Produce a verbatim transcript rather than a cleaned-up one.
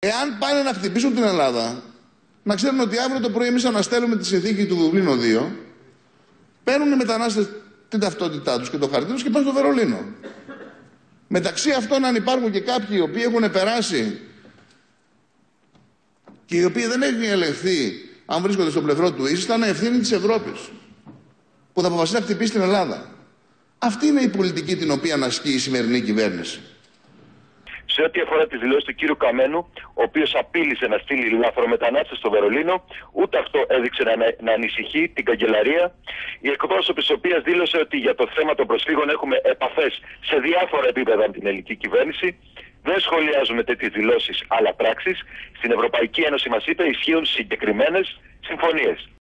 Εάν πάνε να χτυπήσουν την Ελλάδα, να ξέρουν ότι αύριο το πρωί εμείς αναστέλουμε τη συνθήκη του Δουβλίνο δύο, παίρνουν οι μετανάστες την ταυτότητά τους και το χαρτί τους και πάνε στο Βερολίνο. Μεταξύ αυτών, αν υπάρχουν και κάποιοι οι οποίοι έχουν περάσει και οι οποίοι δεν έχουν ελεγχθεί, αν βρίσκονται στο πλευρό του ίσως, ήταν ευθύνη της Ευρώπης που θα αποφασίσει να χτυπήσει την Ελλάδα. Αυτή είναι η πολιτική την οποία ασκεί η σημερινή κυβέρνηση. Σε ό,τι αφορά τις δηλώσεις του κύριου Καμένου, ο οποίος απείλησε να στείλει λαθρομετανάστες στο Βερολίνο, ούτε αυτό έδειξε να, να ανησυχεί την καγκελαρία. Η εκπρόσωπη της οποίας δήλωσε ότι για το θέμα των προσφύγων έχουμε επαφές σε διάφορα επίπεδα με την ελληνική κυβέρνηση. Δεν σχολιάζουμε τέτοιες δηλώσεις αλλά πράξεις. Στην Ευρωπαϊκή Ένωση, μας είπε, ισχύουν συγκεκριμένες συμφωνίες.